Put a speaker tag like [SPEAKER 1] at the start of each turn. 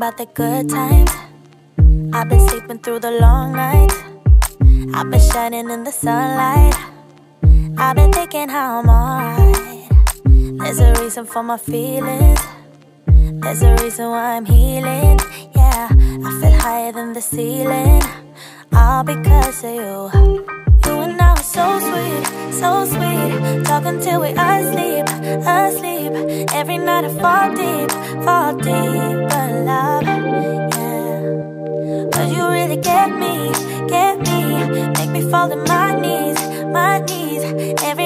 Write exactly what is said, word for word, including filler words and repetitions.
[SPEAKER 1] about the good times. I've been sleeping through the long nights. I've been shining in the sunlight. I've been thinking how I'm alright. There's a reason for my feelings. There's a reason why I'm healing. Yeah, I feel higher than the ceiling. All because of you. You and I were so sweet, so sweet. Talking till we asleep, asleep. Every night I fall deep, fall deep. But love, yeah. Cause you really get me, get me. Make me fall to my knees, my knees. Every